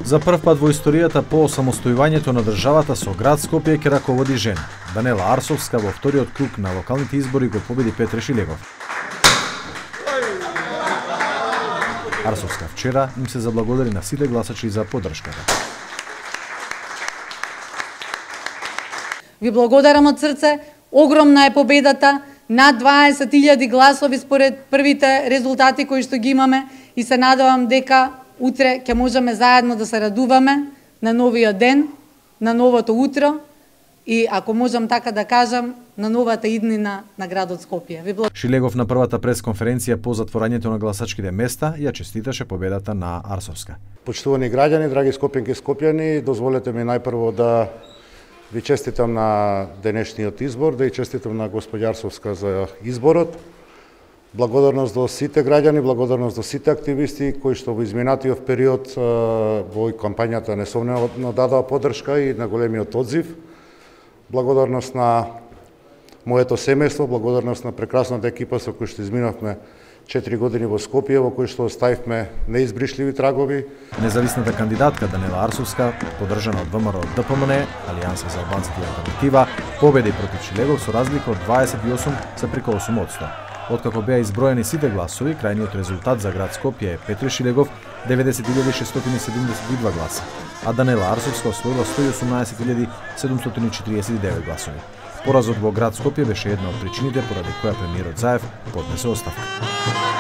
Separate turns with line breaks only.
За прв пат во историјата по самостојувањето на државата со град Скопје ќе раководи жена. Данела Арсовска во вториот круг на локалните избори го победи Петре Шилегов. Арсовска вчера им се заблагодари на сите гласачи за поддршката.
Ви благодарам од срце, огромна е победата, над 20.000 гласови според првите резултати кои што ги имаме и се надевам дека утре ќе можеме заедно да се радуваме на новиот ден, на новото утро и, ако можам така да кажам, на новата иднина на градот Скопје.
Шилегов на првата пресконференција по затворањето на гласачките места ја честиташе победата на Арсовска.
Почитувани граѓани, драги скопјанки и скопјани, дозволете ми најпрво да ви честитам на денешниот избор, да и честитам на господја Арсовска за изборот. Благодарност до сите граѓани, благодарност до сите активисти кои што во изминатиот период во кампањата несомнено дадоа поддршка и на големиот одзив. Благодарност на моето семејство, благодарност на прекрасната екипа со кој што изминавме 4 години во Скопје, во кој што оставивме неизбришливи трагови.
Независната кандидатка Данела Арсовска, поддржана од ВМРО ДПМН, Алијанса за албанските алтернатива, победи против Шилегов со разлика од 28,8%. Откако беа изброени сите гласови, крајниот резултат за град Скопје е Петре Шилегов 90.672 гласа, а Данела Арсовска освоила 118.749 гласови. Поразот во град Скопје беше една од причините поради која премиерот Заев поднесе оставка.